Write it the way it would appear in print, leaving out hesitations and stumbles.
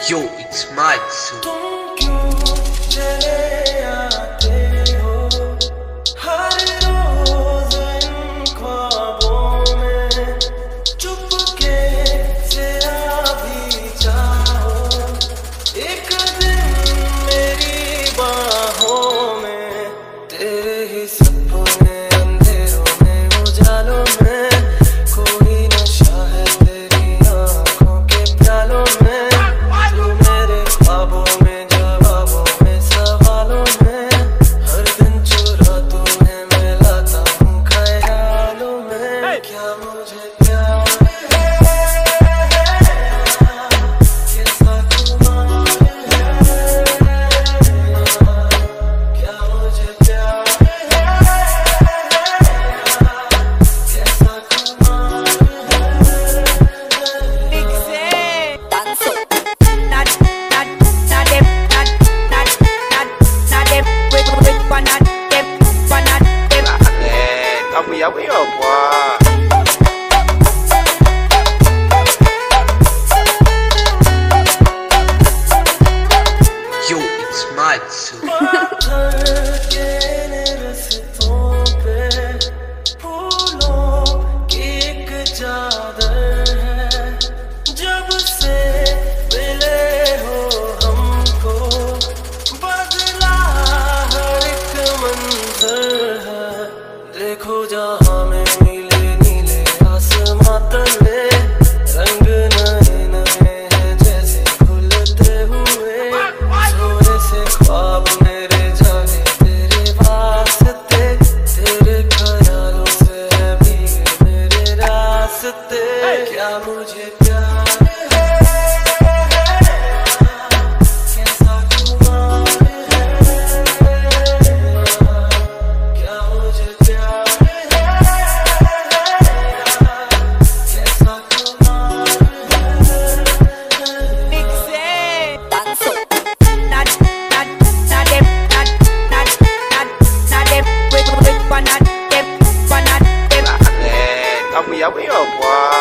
Yo, it's Matsu. तुम क्यों चले आते हो हर रोज इन ख्वाबों में, चुपके से आ भी जाओ एक दिन मेरी बाहों में। तेरे ही सपने अंधेरों में उजालों में, कोई नशा है तेरी आंखों के प्यालों में। We up, boy. Yo, it's Matsu. जब से मिले हो हमको, बदला हर एक मंजर है। देखो जहाँ में नीले नीले आसमां तले, रंग नए नए हैं जैसे खुलते हुए। सोने से ख्वाब मेरे जागे तेरे वास्ते, तेरे ख्यालों से भीगे मेरे रास्ते। क्या मुझे प्यार है, कैसा खुमार है, क्या मुझे प्यार we up, boy.